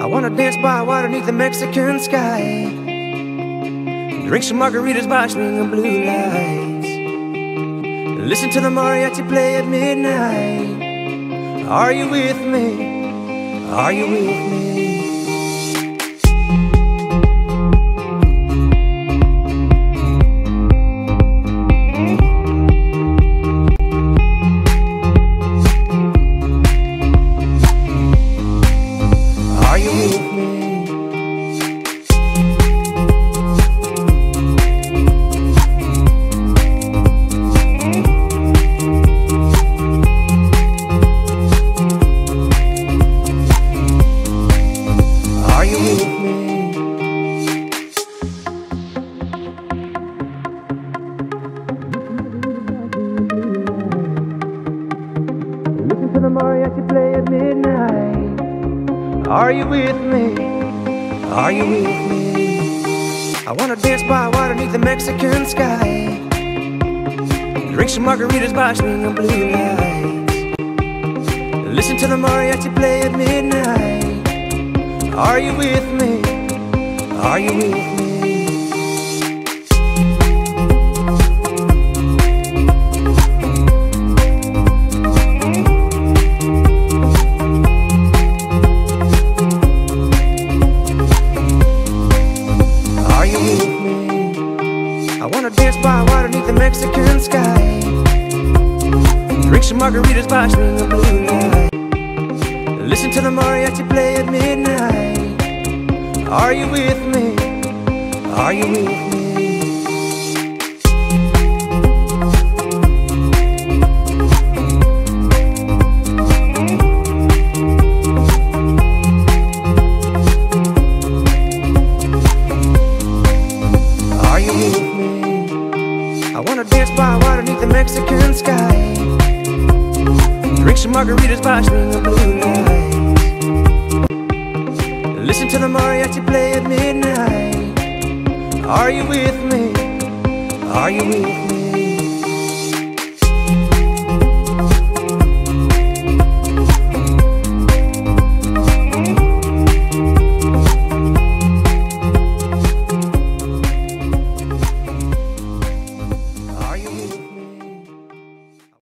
I wanna dance by water beneath the Mexican sky, drink some margaritas by swinging blue lights, listen to the mariachi play at midnight. Are you with me? Are you with me? Listen to the mariachi play at midnight. Are you with me? Are you with me? I wanna dance by water beneath the Mexican sky, drink some margaritas by swinging blue lights, listen to the mariachi play at midnight. Are you with me? Are you with me? I wanna dance by water beneath the Mexican sky, drink some margaritas by swinging blue light, listen to the mariachi play at midnight. Are you with me? Are you with me? Are you with me? I wanna dance by water beneath the Mexican sky, drink some margaritas by swinging blue lights, listen to the mariachi play at midnight. Are you with me? Are you with me?